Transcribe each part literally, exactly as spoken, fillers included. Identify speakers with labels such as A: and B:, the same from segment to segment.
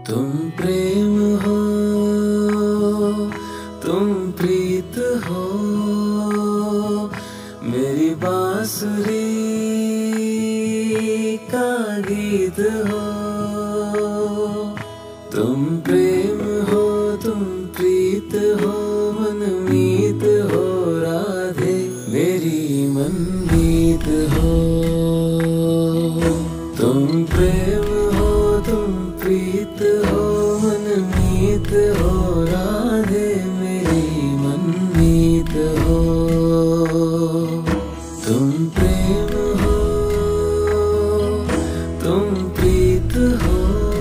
A: तुम प्रेम हो, तुम प्रीत हो, मेरी बांसुरी का गीत हो। तुम प्रेम हो, तुम प्रीत हो, मनमीत हो, राधे मेरी मनमीत हो। तुम प्रेम हो, तुम प्रीत हो, मनमीत हो, राधे मेरी मनमीत हो। तुम प्रेम हो, तुम प्रीत हो,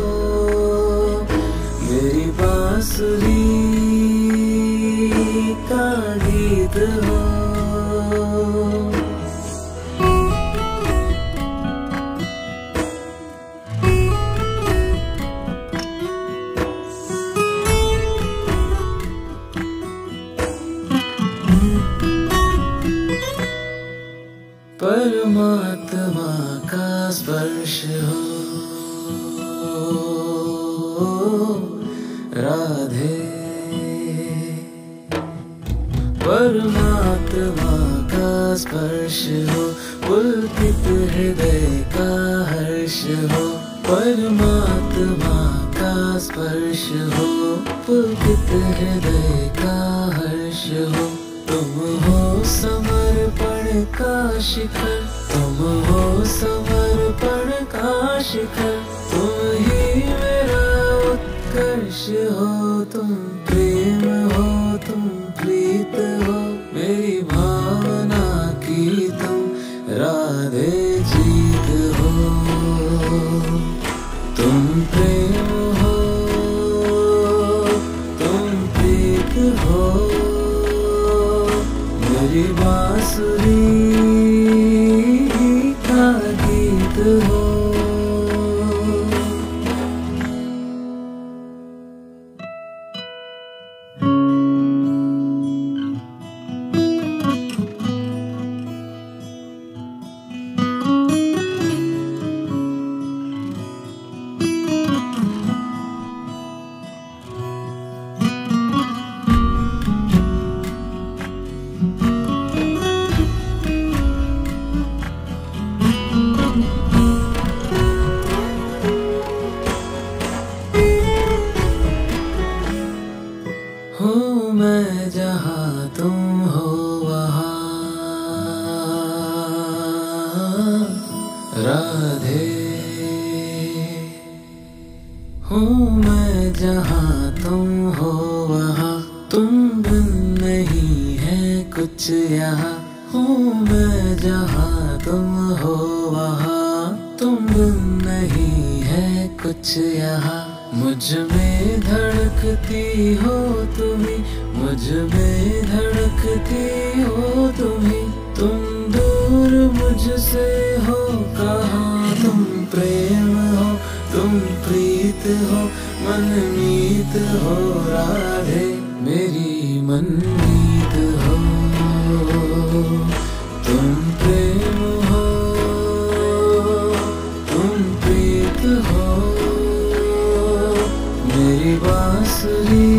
A: मेरी बांसुरी का गीत हो। परमात्मा का स्पर्श हो, राधे परमात्मा का स्पर्श हो, पुलकित हृदय का हर्ष हो। परमात्मा का स्पर्श हो, पुलकित हृदय का हर्ष हो। तुम हो समर्पण का शिखर, तुम हो समर्पण का शिखर, तुम ही मेरा उत्कर्ष हो। तुम प्रेम हो, तुम प्रीत हो, मेरी भावना की तुम राधे जीत हो। तुम प्रेम हो, तुम प्रीत हो, मेरी बांसुरी का गीत हो। हूँ मैं जहाँ तुम हो वहाँ, राधे हूँ मैं जहाँ तुम हो वहाँ, तुम बिन नहीं है कुछ यहाँ। हूँ मैं जहाँ तुम हो वहाँ, तुम बिन नहीं है कुछ यहाँ। मुझ में धड़कती हो तुम्ही, मुझ में धड़कती हो तुम्ही, तुम दूर मुझसे हो कहाँ। तुम प्रेम हो, तुम प्रीत हो, मनमीत हो, राधे मेरी मनमीत हो। तुम प्रेम हो, तुम प्रीत हो, मेरी बांसुरी